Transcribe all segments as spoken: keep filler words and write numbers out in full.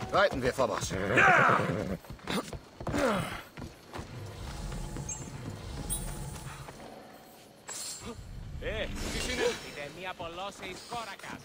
Reiten wir, Phobos. Ja! Ε, ποιος είναι? Είναι μία πολλώσεης κόρακας.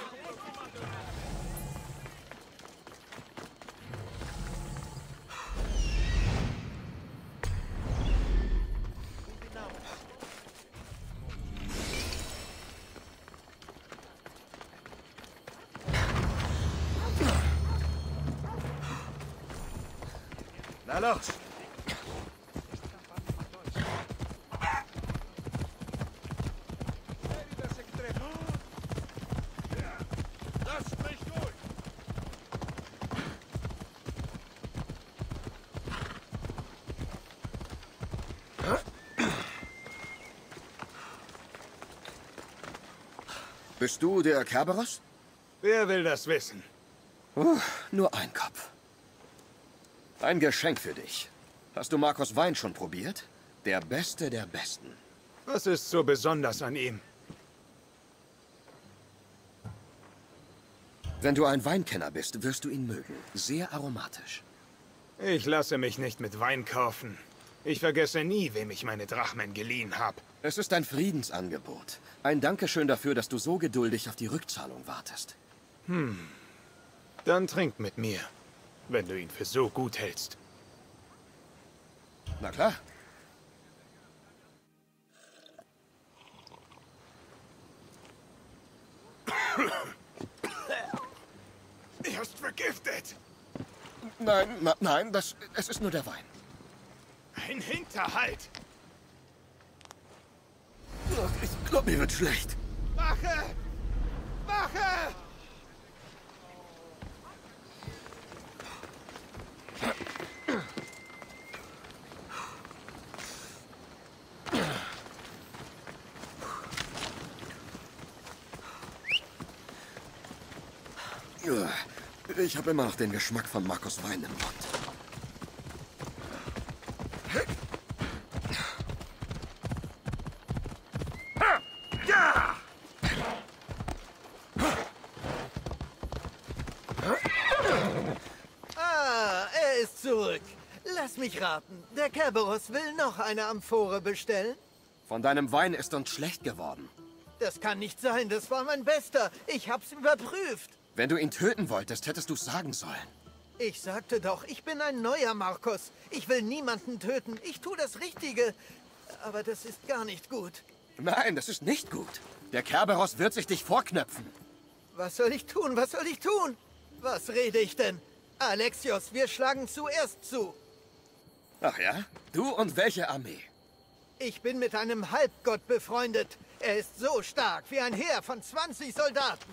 Na los! Lasst mich durch! Bist du der Kerberos? Wer will das wissen? Uh, nur ein Kopf. Ein Geschenk für dich. Hast du Marcos Wein schon probiert? Der Beste der Besten. Was ist so besonders an ihm? Wenn du ein Weinkenner bist, wirst du ihn mögen. Sehr aromatisch. Ich lasse mich nicht mit Wein kaufen. Ich vergesse nie, wem ich meine Drachmen geliehen habe. Es ist ein Friedensangebot. Ein Dankeschön dafür, dass du so geduldig auf die Rückzahlung wartest. Hm. Dann trink mit mir, wenn du ihn für so gut hältst. Na klar. Er ist vergiftet! Nein, na, nein, das, es ist nur der Wein. Ein Hinterhalt! Ich glaube, mir wird schlecht. Wache! Wache! Ich habe immer noch den Geschmack von Marcos Wein im Mund. Ja! Ah, er ist zurück. Lass mich raten. Der Kerberos will noch eine Amphore bestellen? Von deinem Wein ist uns schlecht geworden. Das kann nicht sein. Das war mein Bester. Ich hab's überprüft. Wenn du ihn töten wolltest, hättest du es sagen sollen. Ich sagte doch, ich bin ein neuer Marcos. Ich will niemanden töten. Ich tue das Richtige. Aber das ist gar nicht gut. Nein, das ist nicht gut. Der Kerberos wird sich dich vorknöpfen. Was soll ich tun? Was soll ich tun? Was rede ich denn? Alexios, wir schlagen zuerst zu. Ach ja? Du und welche Armee? Ich bin mit einem Halbgott befreundet. Er ist so stark wie ein Heer von zwanzig Soldaten.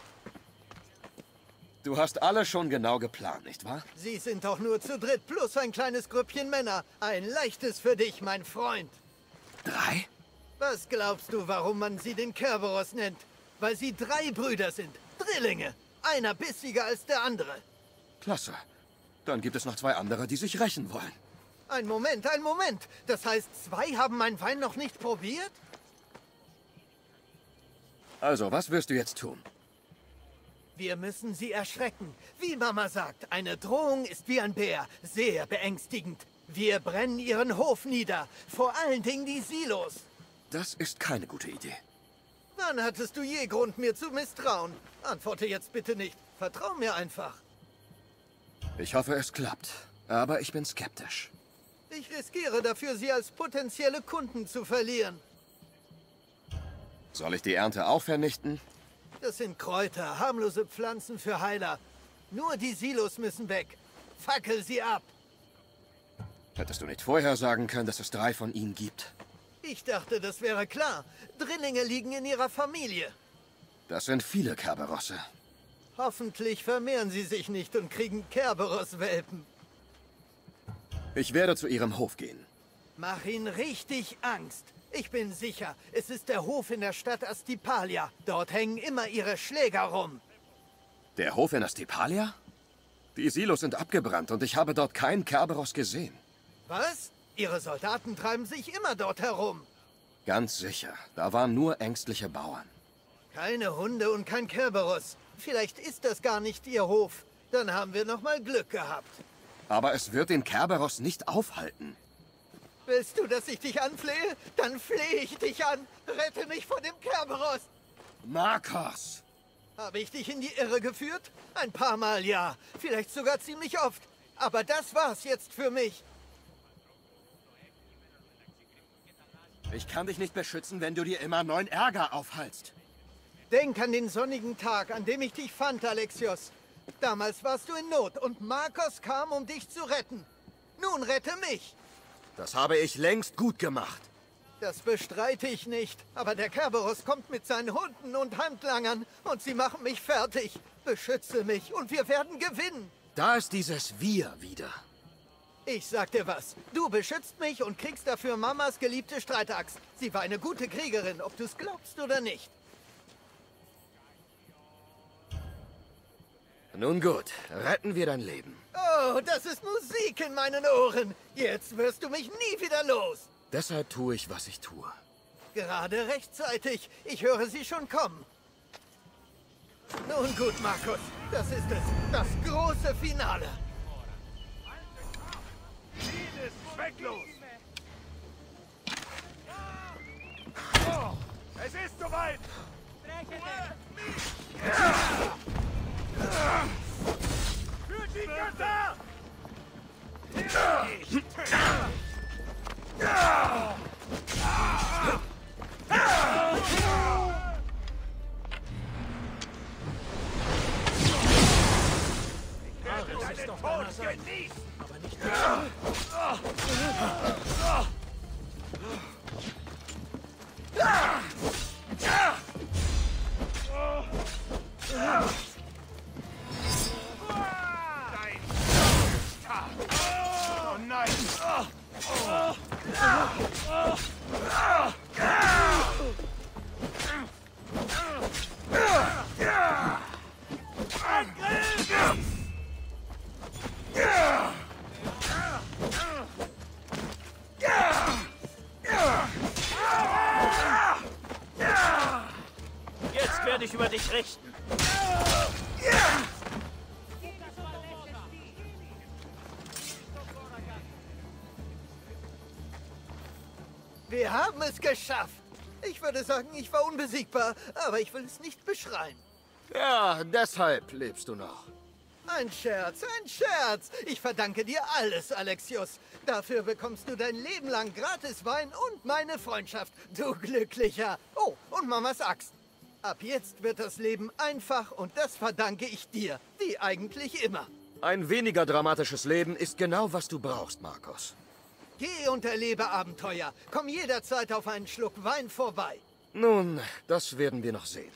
Du hast alle schon genau geplant, nicht wahr? Sie sind doch nur zu dritt, plus ein kleines Grüppchen Männer. Ein leichtes für dich, mein Freund. Drei? Was glaubst du, warum man sie den Kerberos nennt? Weil sie drei Brüder sind. Drillinge. Einer bissiger als der andere. Klasse. Dann gibt es noch zwei andere, die sich rächen wollen. Ein Moment, ein Moment. Das heißt, zwei haben meinen Wein noch nicht probiert? Also, was wirst du jetzt tun? Wir müssen sie erschrecken. Wie Mama sagt, eine Drohung ist wie ein Bär. Sehr beängstigend. Wir brennen ihren Hof nieder. Vor allen Dingen die Silos. Das ist keine gute Idee. Wann hattest du je Grund, mir zu misstrauen? Antworte jetzt bitte nicht. Vertrau mir einfach. Ich hoffe, es klappt. Aber ich bin skeptisch. Ich riskiere dafür, sie als potenzielle Kunden zu verlieren. Soll ich die Ernte auch vernichten? Das sind Kräuter, harmlose Pflanzen für Heiler. Nur die Silos müssen weg. Fackel sie ab. Hättest du nicht vorher sagen können, dass es drei von ihnen gibt? Ich dachte, das wäre klar. Drillinge liegen in ihrer Familie. Das sind viele Kerberosse. Hoffentlich vermehren sie sich nicht und kriegen Kerberos-Welpen. Ich werde zu ihrem Hof gehen. Mach ihnen richtig Angst. Ich bin sicher, es ist der Hof in der Stadt Astipalia. Dort hängen immer ihre Schläger rum. Der Hof in Astipalia? Die Silos sind abgebrannt und ich habe dort keinen Kerberos gesehen. Was? Ihre Soldaten treiben sich immer dort herum. Ganz sicher. Da waren nur ängstliche Bauern. Keine Hunde und kein Kerberos. Vielleicht ist das gar nicht ihr Hof. Dann haben wir noch mal Glück gehabt. Aber es wird den Kerberos nicht aufhalten. Willst du, dass ich dich anflehe? Dann flehe ich dich an. Rette mich vor dem Kerberos. Markos! Habe ich dich in die Irre geführt? Ein paar Mal ja. Vielleicht sogar ziemlich oft. Aber das war's jetzt für mich. Ich kann dich nicht beschützen, wenn du dir immer neuen Ärger aufhalst. Denk an den sonnigen Tag, an dem ich dich fand, Alexios. Damals warst du in Not und Markos kam, um dich zu retten. Nun rette mich. Das habe ich längst gut gemacht. Das bestreite ich nicht. Aber der Kerberos kommt mit seinen Hunden und Handlangern und sie machen mich fertig. Beschütze mich und wir werden gewinnen. Da ist dieses Wir wieder. Ich sag dir was. Du beschützt mich und kriegst dafür Mamas geliebte Streitaxt. Sie war eine gute Kriegerin, ob du es glaubst oder nicht. Nun gut, retten wir dein Leben. Oh, das ist Musik in meinen Ohren. Jetzt wirst du mich nie wieder los. Deshalb tue ich, was ich tue. Gerade rechtzeitig. Ich höre sie schon kommen. Nun gut, Markus. Das ist es. Das große Finale. Ziel ist zwecklos. Oh, es ist soweit. Für die Götter! Ich werde deinen Tod genießen! Aber nicht Oh nein! Jetzt werde ich über dich richten. Wir haben es geschafft. Ich würde sagen, ich war unbesiegbar, aber ich will es nicht beschreien. Ja, deshalb lebst du noch. Ein Scherz, ein Scherz. Ich verdanke dir alles, Alexios. Dafür bekommst du dein Leben lang gratis Wein und meine Freundschaft, du Glücklicher. Oh, und Mamas Axt. Ab jetzt wird das Leben einfach und das verdanke ich dir, wie eigentlich immer. Ein weniger dramatisches Leben ist genau, was du brauchst, Markos. Geh und erlebe Abenteuer. Komm jederzeit auf einen Schluck Wein vorbei. Nun, das werden wir noch sehen.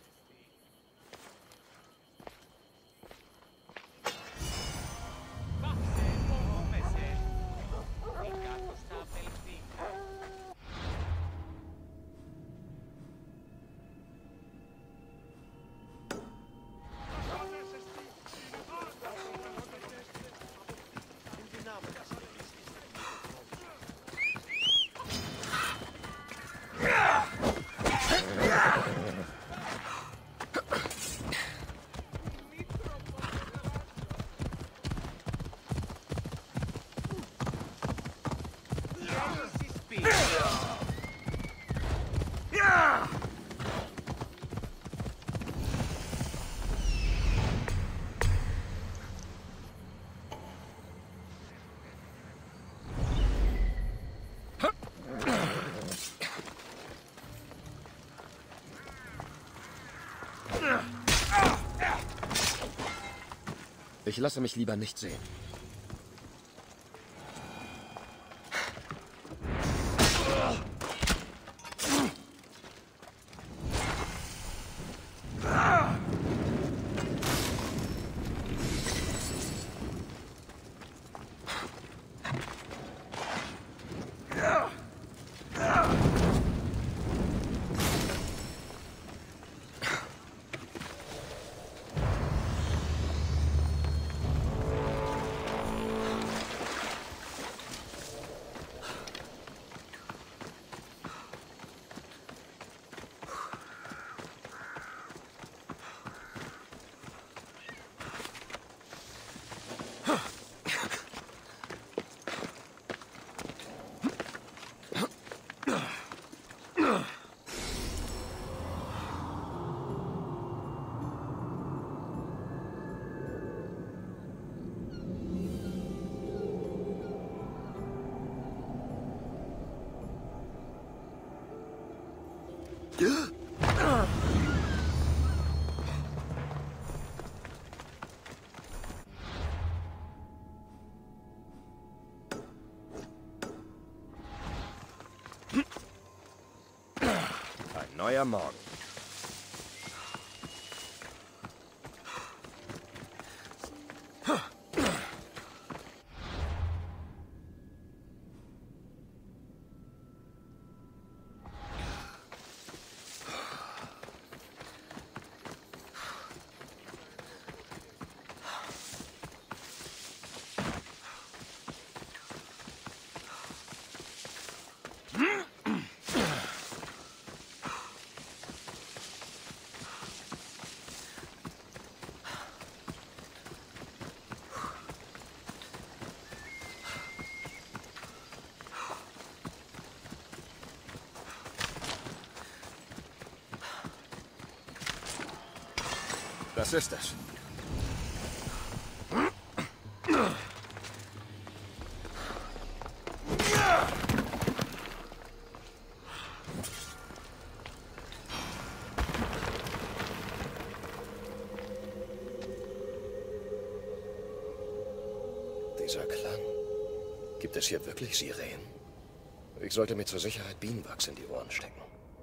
Ich lasse mich lieber nicht sehen. Ein neuer Morgen. Was ist das? Dieser Klang. Gibt es hier wirklich Sirenen? Ich sollte mir zur Sicherheit Bienenwachs in die Ohren stecken.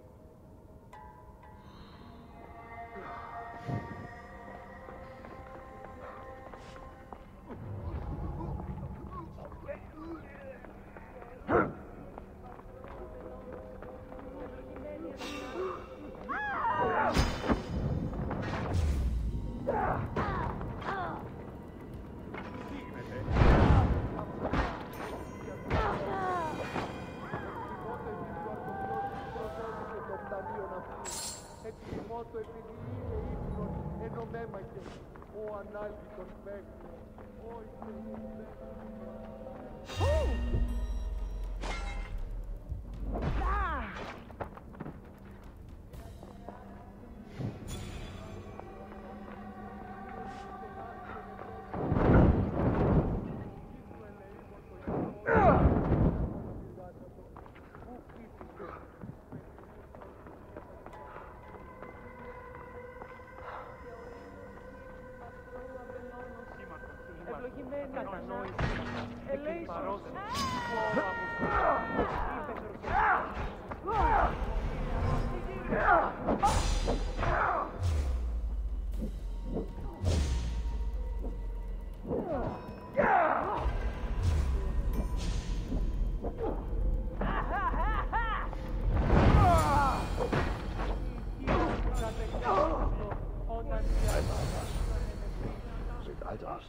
Sieht alt aus.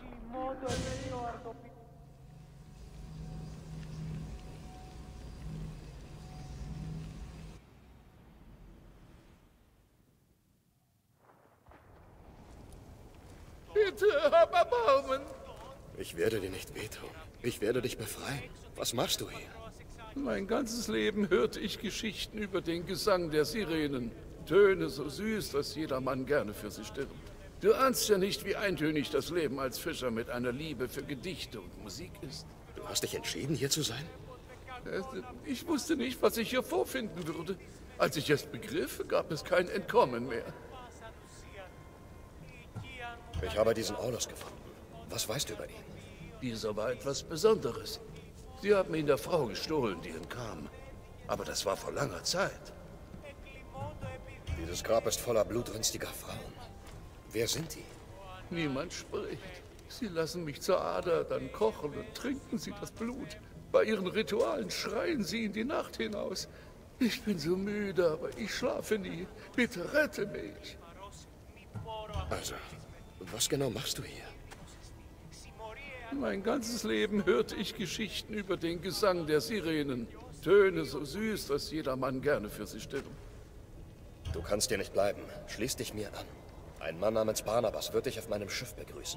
Bitte, hab Erbarmen! Ich werde dir nicht wehtun. Ich werde dich befreien. Was machst du hier? Mein ganzes Leben hörte ich Geschichten über den Gesang der Sirenen. Töne so süß, dass jedermann gerne für sie stirbt. Du ahnst ja nicht, wie eintönig das Leben als Fischer mit einer Liebe für Gedichte und Musik ist. Du hast dich entschieden, hier zu sein? Ich wusste nicht, was ich hier vorfinden würde. Als ich es begriff, gab es kein Entkommen mehr. Ich habe diesen Aulus gefunden. Was weißt du über ihn? Dieser war etwas Besonderes. Sie haben ihn der Frau gestohlen, die entkam. Aber das war vor langer Zeit. Dieses Grab ist voller blutrünstiger Frauen. Wer sind die? Niemand spricht. Sie lassen mich zur Ader, dann kochen und trinken sie das Blut. Bei ihren Ritualen schreien sie in die Nacht hinaus. Ich bin so müde, aber ich schlafe nie. Bitte rette mich. Also, was genau machst du hier? Mein ganzes Leben hörte ich Geschichten über den Gesang der Sirenen. Töne so süß, dass jedermann gerne für sie stirbt. Du kannst hier nicht bleiben. Schließ dich mir an. Ein Mann namens Barnabas wird dich auf meinem Schiff begrüßen.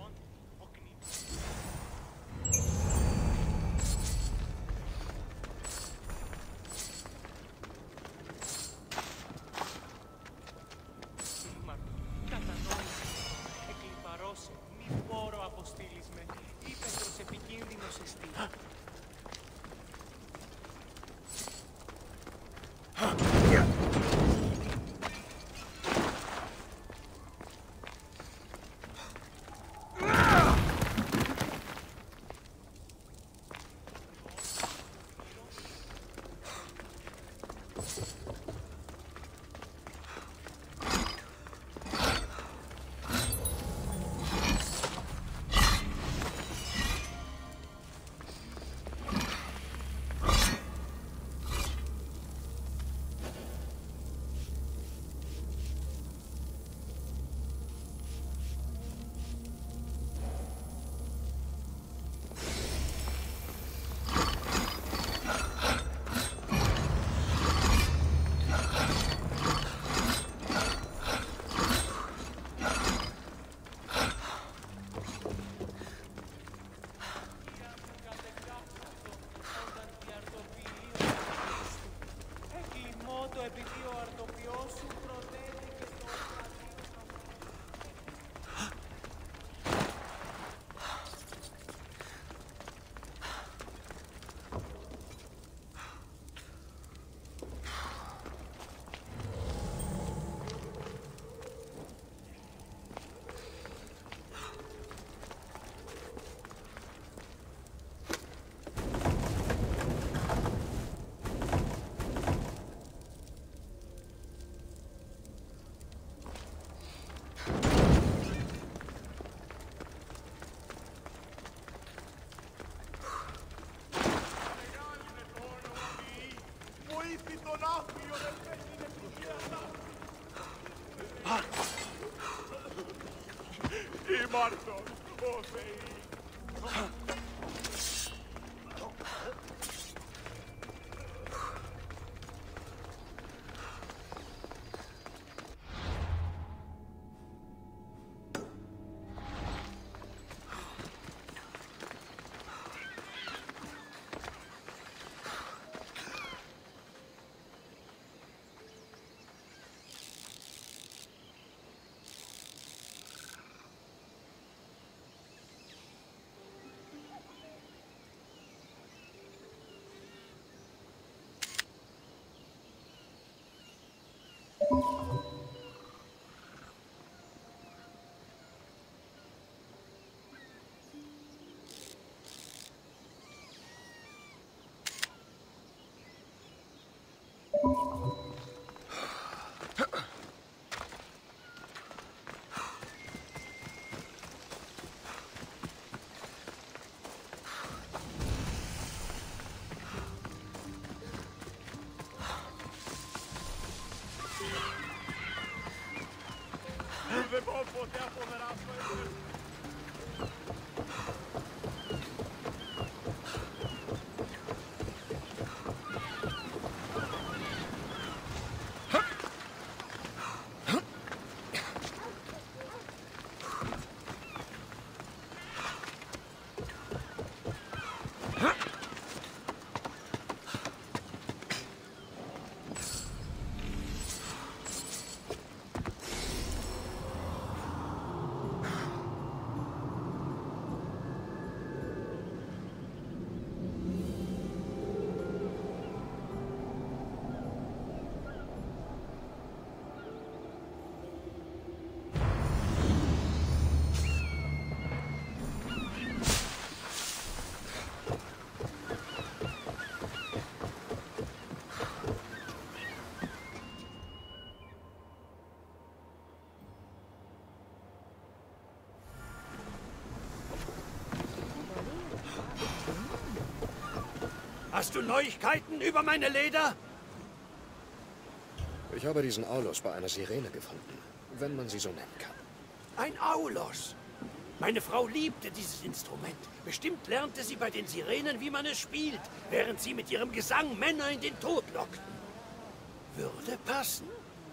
επειδή ο αρτοποιός σου προτείνει και το... Ήμαρτον, ο Θεή. Δεν μπορώ ποτέ αποδεράσω έτσι. Hast du Neuigkeiten über meine Leder? Ich habe diesen Aulos bei einer Sirene gefunden, wenn man sie so nennen kann. Ein Aulos. Meine Frau liebte dieses Instrument. Bestimmt lernte sie bei den Sirenen, wie man es spielt, während sie mit ihrem Gesang Männer in den Tod lockten. Würde passen?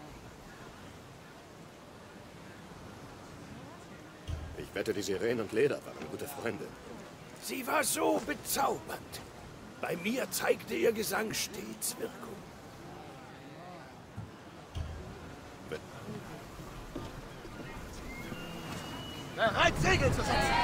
Ich wette, die Sirene und Leder waren gute Freunde. Sie war so bezaubernd. Bei mir zeigte ihr Gesang stets Wirkung. Bereit, Segel zu setzen!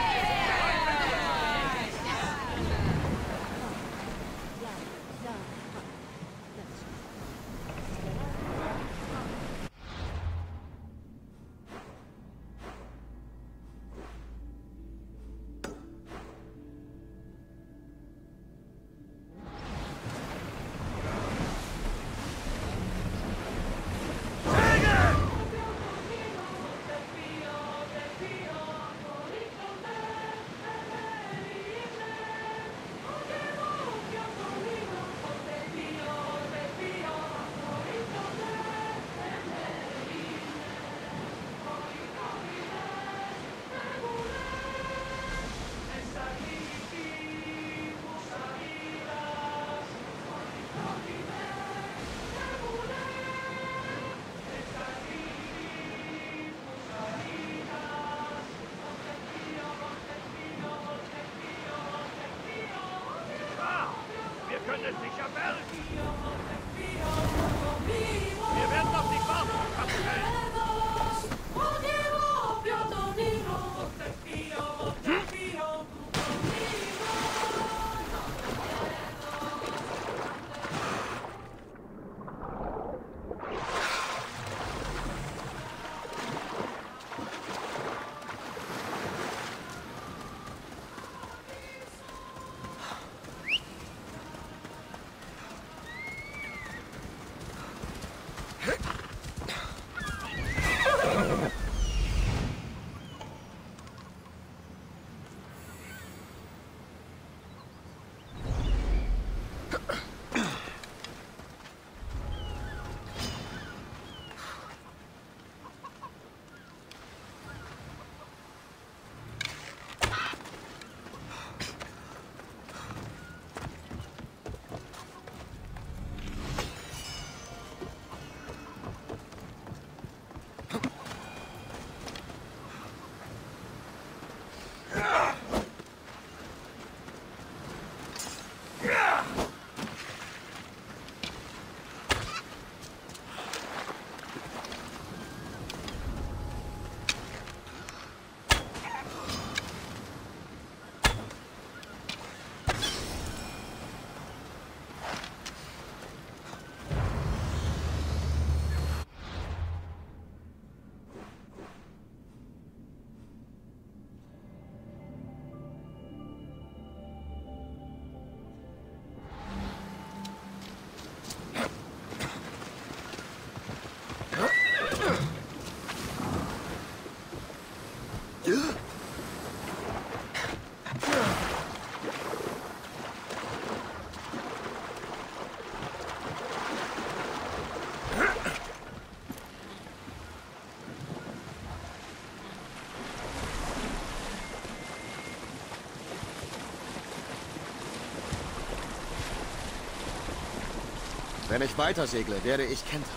Wenn ich weiter segle, werde ich kentern.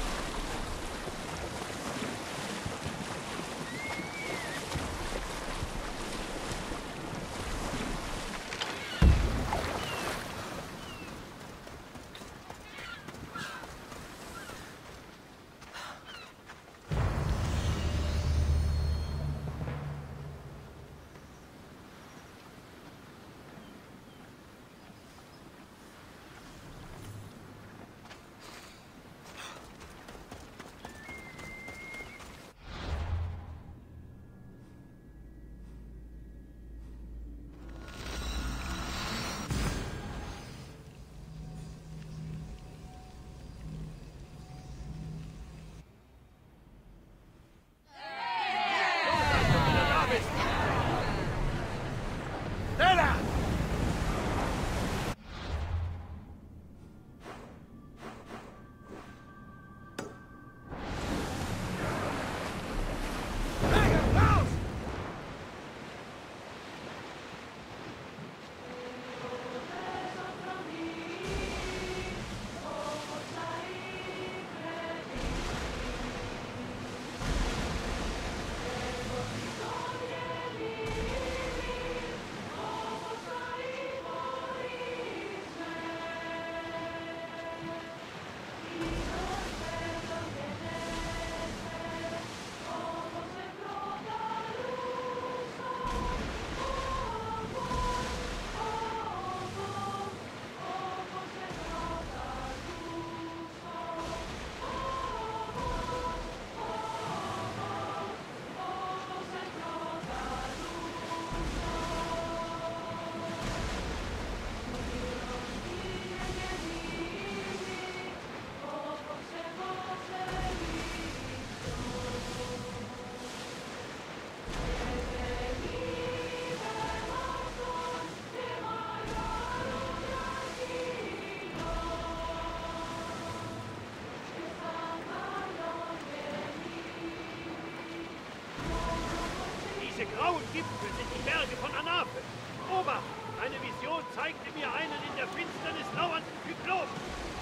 Diese grauen Gipfel sind die Berge von Anapel. Obacht! Eine Vision zeigte mir einen in der Finsternis lauernden Kyklopen.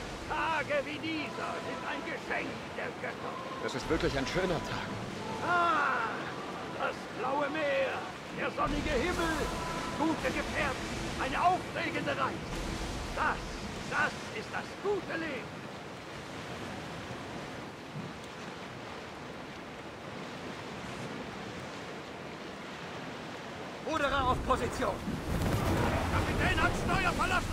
Tage wie dieser sind ein Geschenk der Götter. Es ist wirklich ein schöner Tag. Ah, das blaue Meer, der sonnige Himmel, gute Gefährten, eine aufregende Reise. Das, das ist das gute Leben. Ruderer auf Position. Kapitän hat Steuer verlassen.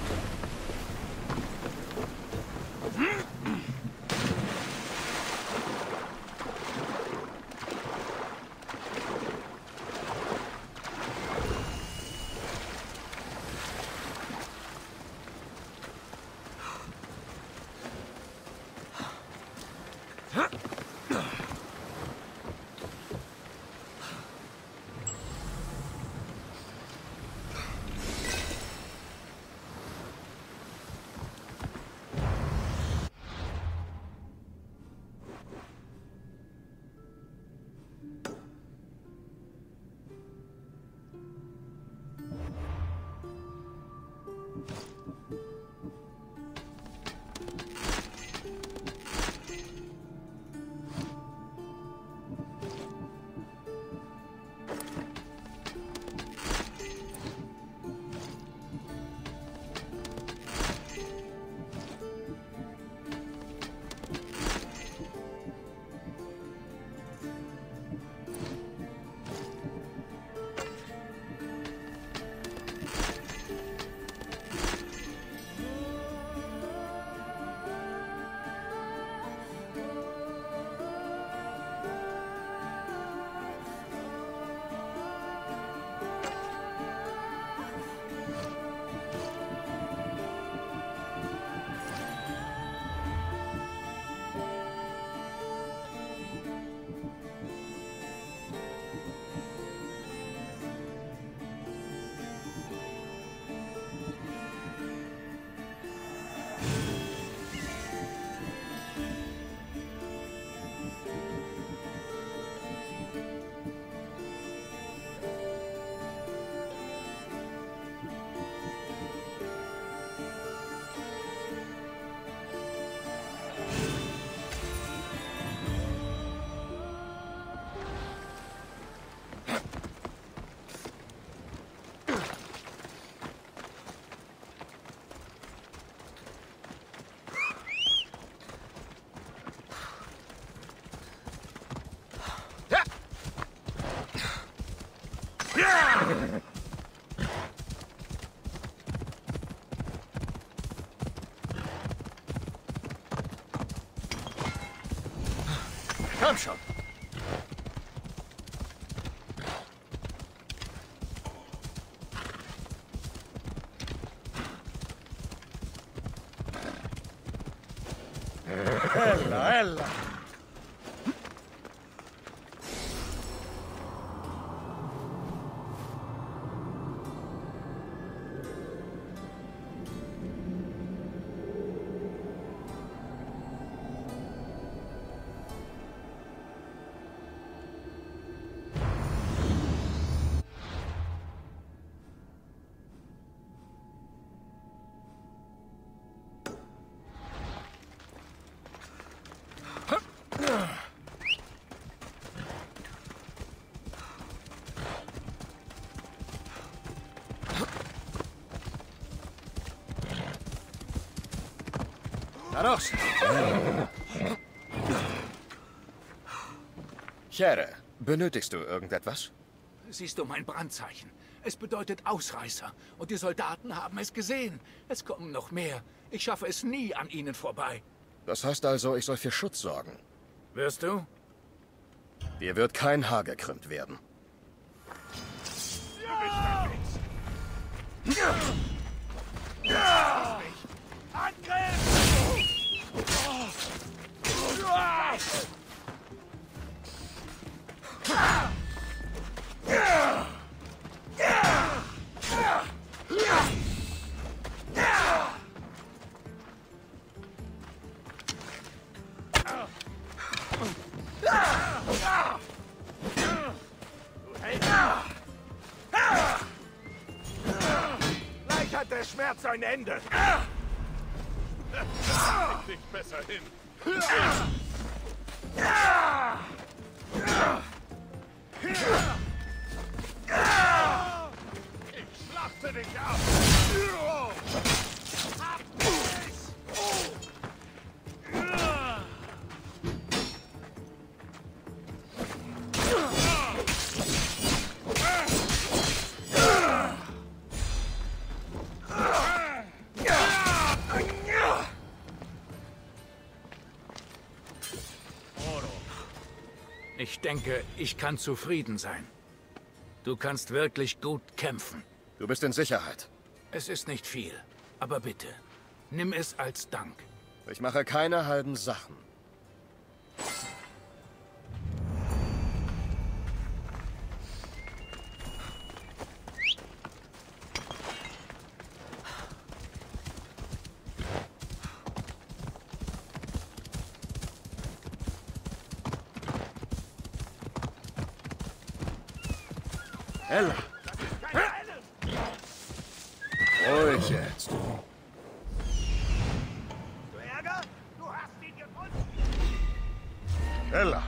Komm schon. Ella, ella. Na los! Chere, benötigst du irgendetwas? Siehst du mein Brandzeichen? Es bedeutet Ausreißer. Und die Soldaten haben es gesehen. Es kommen noch mehr. Ich schaffe es nie an ihnen vorbei. Das heißt also, ich soll für Schutz sorgen. Wirst du? Dir wird kein Haar gekrümmt werden. Gleich hat der Schmerz ein Ende. Leg dich besser hin. Ich schlachte dich ab. Hab dich! Ich denke, ich kann zufrieden sein. Du kannst wirklich gut kämpfen. Du bist in Sicherheit. Es ist nicht viel, aber bitte, nimm es als Dank. Ich mache keine halben Sachen. Ella. Ruhig jetzt. Du Ärger? Du hast ihn gefunden. Ella.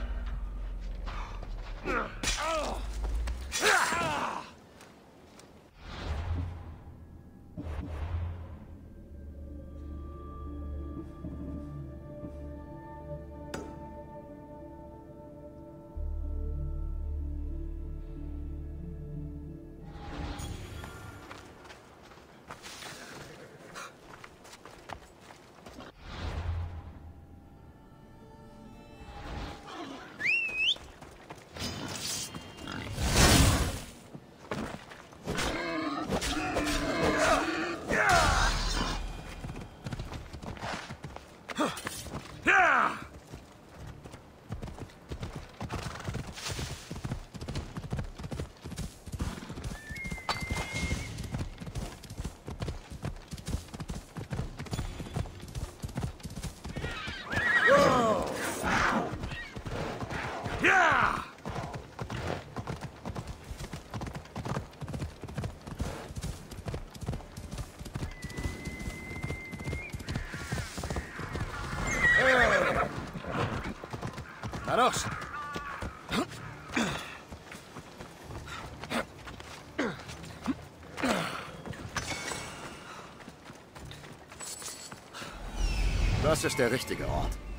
Na los! Das ist der richtige Ort.